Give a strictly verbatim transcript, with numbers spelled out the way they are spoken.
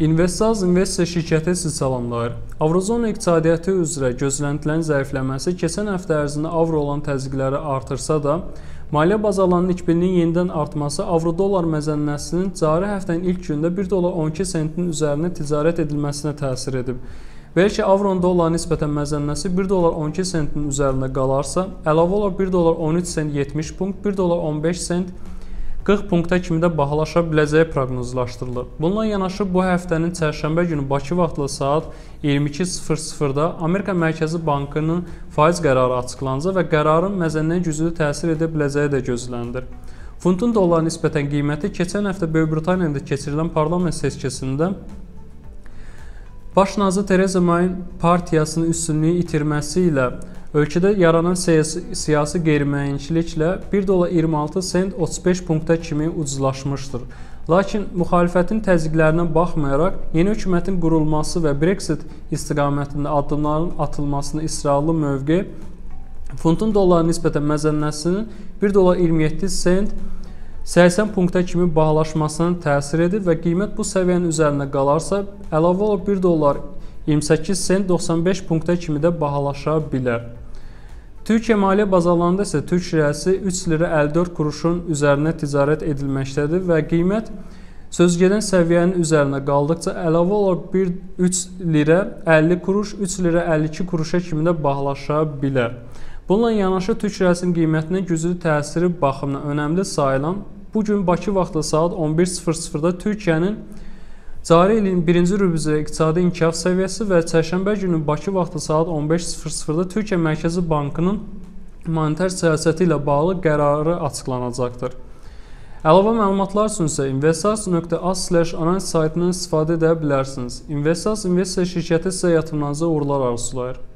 Investaz Investor şirkəti sizi salamlayır. Avrozona iqtisadiyyatı üzrə gözləntilən zəifləməsi keçən həftə ərzində avro olan təzyiqləri artırsa da, maliyyə bazalarının likvidliyinin yenidən artması avro-dollar məzənnəsinin cari həftənin ilk günündə bir dollar on iki sentin üzərində ticarət edilməsinə təsir edib. Belə ki, avronun dollara nisbətən məzənnəsi bir dollar on iki sentin üzərində qalarsa, əlavə olaraq bir dollar on üç sent yetmiş punkt, bir dollar on beş sent qırx punkta kimi də bahalaşa biləcəyi proqnozlaşdırılır. Bununla yanaşı bu həftənin çərşənbə günü Bakı vaxtlı saat iyirmi iki sıfır sıfırda Amerika Mərkəzi Bankının faiz qərarı açıqlanacaq və qərarın məzənnəyə güclü təsir edə biləcəyi də gözlənilir. Funtun dollara nisbətən qiyməti keçən həftə Böyük Britaniyada keçirilən parlament seçkisində Baş nazir Tereza Mayın partiyasının üstünlüyü itirməsi ilə ölkədə yaranan siyasi qeyri-müəyyənçiliklə bir dollar iyirmi altı sent otuz beş punkta kimi ucuzlaşmışdır. Lakin müxalifətin təzyiqlərinə baxmayaraq, yeni hökumətin qurulması və Brexit istiqamətində addımların atılmasına israrlı mövqe, funtun dollara nisbətən məzənnəsinin bir dollar iyirmi yeddi sent səksən punkta kimi bahalaşmasına təsir edir və qiymət bu səviyyənin üzərində qalarsa, əlavə olaraq bir dollar iyirmi səkkiz sent doxsan beş punkta kimi də bahalaşa bilər. Türkiyə maliyyə bazarlarında isə Türk lirəsi üç lira əlli dörd quruşun üzərində ticarət edilməkdədir və qiymət sözgedən səviyyənin üzərində qaldıqca əlavə olaraq üç lira əlli quruş, üç lira əlli iki quruşa kimi də bahalaşa bilər. Bununla yanaşı Türk lirəsinin qiymətinə güclü təsiri baxımından önəmli sayılan bu gün Bakı vaxtı saat on bir sıfır sıfırda Türkiyənin cari ilin birinci rübuzə iqtisadi inkişaf səviyyəsi və çərşənbə günü Bakı vaxtı saat on beş sıfır sıfırda Türkiyə Mərkəzi Bankının monetar siyasəti ilə bağlı qərarı açıqlanacaqdır. Əlavə məlumatlar üçün isə investors nöqtə az slash analiz saytından istifadə edə bilərsiniz. Investors Investor şirkəti sizə yatırımlarınıza uğurlar arzulayır.